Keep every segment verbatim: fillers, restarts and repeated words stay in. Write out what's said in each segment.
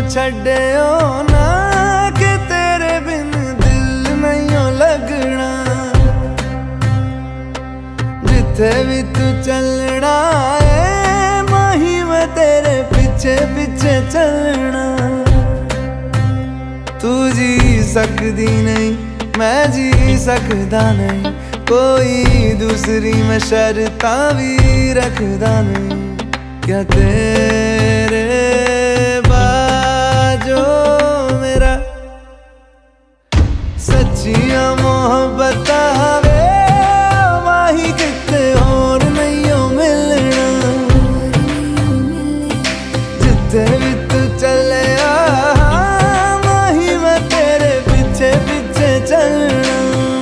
छड्डियो ना कि तेरे बिन दिल नहीं लगना। जिथे भी तू चलना है माही मैं तेरे पीछे पीछे चलना। तू जी सकदी नहीं मैं जी सकदा नहीं, कोई दूसरी मैं शर्तां भी रखदा नहीं। क्या तेरे बाजो मेरा सच्चियां मोहब्बत वे माही किते होर नहीं मिलना। जिथे भी तू चले माही मैं तेरे पीछे पीछे चलना।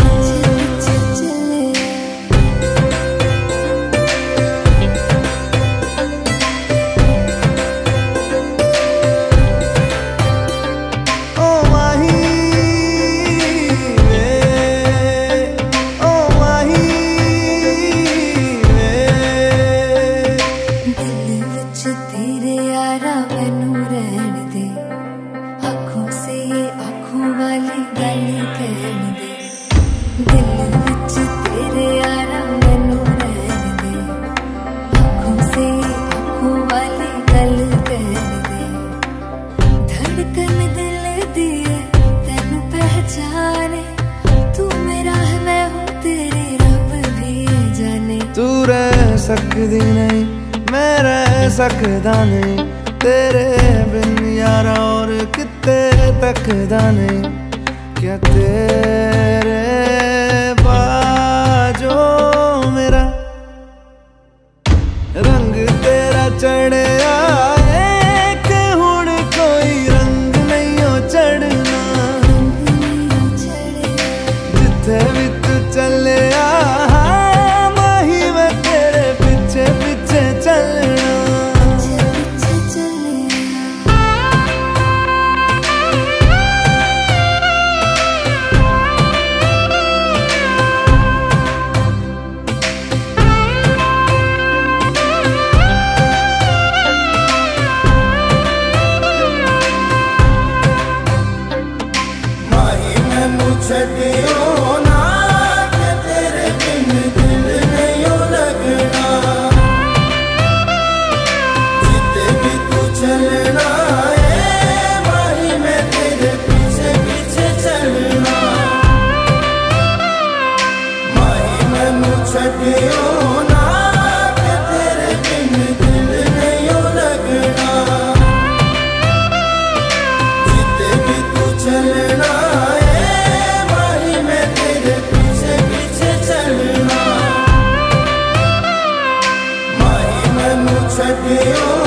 तू रह सकदी नहीं मैं रह सकदा नहीं, तेरे बिन यारा और किते तकदा नहीं। क्या तेरे बाजो मेरा रंग तेरा चढ़िया है कि हुण कोई रंग नहीं हो चढ़ना। जिथे भी तू चले छड्डियो ना कि तेरे बिन दिल नहीं लगना। जिथे भी तू चलना है माही मैं तेरे पीछे पीछे चलना। माही मैनू छड्डियो ना कि तेरे बिन दिल नहीं लगना। जिथे भी तू चलना छड्डियो